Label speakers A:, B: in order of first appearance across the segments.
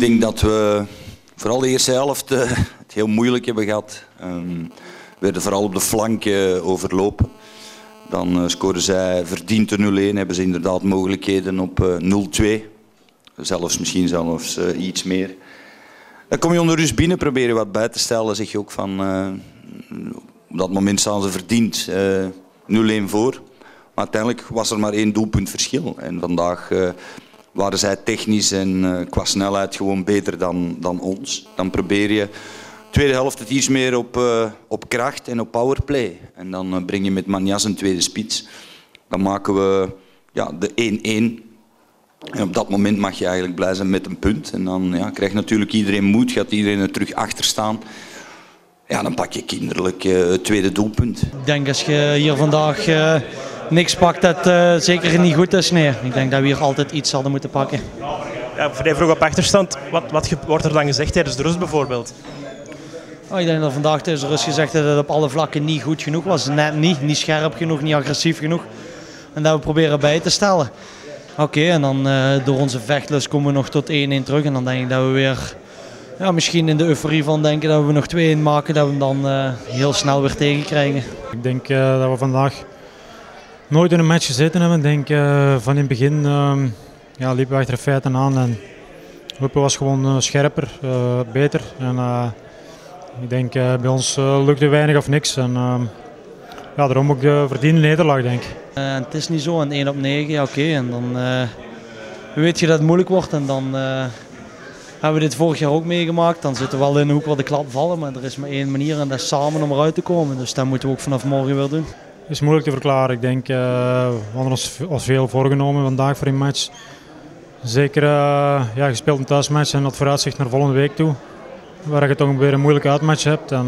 A: denk dat we vooral de eerste helft het heel moeilijk hebben gehad. We werden vooral op de flank overlopen. Dan scoren zij verdiend de 0-1, hebben ze inderdaad mogelijkheden op 0-2. Misschien zelfs iets meer. Dan kom je onder rust binnen, probeer je wat bij te stellen. Zeg je ook van, op dat moment staan ze verdiend 0-1 voor. Maar uiteindelijk was er maar 1 doelpunt verschil. En vandaag waren zij technisch en qua snelheid gewoon beter dan ons. Dan probeer je tweede helft het iets meer op kracht en op powerplay. En dan breng je met Manias een tweede spits. Dan maken we de 1-1. En op dat moment mag je eigenlijk blij zijn met een punt. En dan krijgt natuurlijk iedereen moed, gaat iedereen er terug achter staan. Ja, dan pak je kinderlijk het tweede doelpunt.
B: Ik denk als je hier vandaag niks pakt dat zeker niet goed is. Nee, ik denk dat we hier altijd iets hadden moeten pakken.
C: Ja, vrij vroeg op achterstand. Wat wordt er dan gezegd tijdens de rust bijvoorbeeld?
B: Ik denk dat vandaag tijdens de rust gezegd dat het op alle vlakken niet goed genoeg was. Net niet scherp genoeg, niet agressief genoeg. En dat we proberen bij te stellen. Oké, en dan door onze vechtlust komen we nog tot 1-1 terug. En dan denk ik dat we weer, misschien in de euforie van denken dat we nog 2-1 maken, dat we hem dan heel snel weer tegenkrijgen.
D: Ik denk dat we vandaag nooit in een match gezeten hebben. Ik denk van in het begin liepen we achter de feiten aan en Hoepen was gewoon scherper, beter. En ik denk bij ons lukte weinig of niks. En daarom ook de verdiende nederlaag, denk ik.
B: Het is niet zo, een 1 op 9, oké. En dan weet je dat het moeilijk wordt. En dan hebben we dit vorig jaar ook meegemaakt. Dan zitten we wel in de hoek waar de klap vallen. Maar er is maar één manier en dat is samen om eruit te komen. Dus dat moeten we ook vanaf morgen weer doen.
D: Het is moeilijk te verklaren. Ik denk, we hadden ons veel voorgenomen vandaag voor een match. Zeker gespeeld een thuismatch en dat vooruitzicht naar volgende week toe. Waar je toch weer een moeilijke uitmatch hebt. En,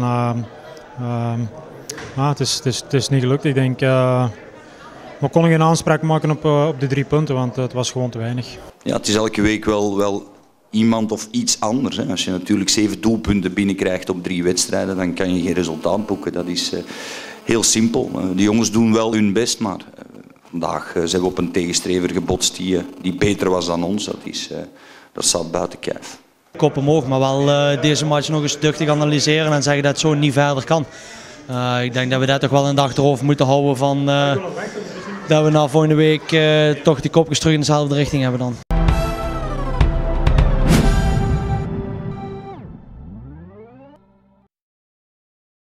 D: het is niet gelukt. Ik denk, we konden geen aanspraak maken op de 3 punten, want het was gewoon te weinig.
A: Ja, het is elke week wel iemand of iets anders. Hè. Als je natuurlijk 7 doelpunten binnenkrijgt op 3 wedstrijden, dan kan je geen resultaat boeken. Dat is heel simpel. De jongens doen wel hun best, maar vandaag zijn we op een tegenstrever gebotst die beter was dan ons. Dat staat buiten kijf.
B: Kop omhoog, maar wel deze match nog eens duchtig analyseren en zeggen dat het zo niet verder kan. Ik denk dat we dat toch wel in de achterhoofd moeten houden van dat we na volgende week toch die kopjes terug in dezelfde richting hebben dan.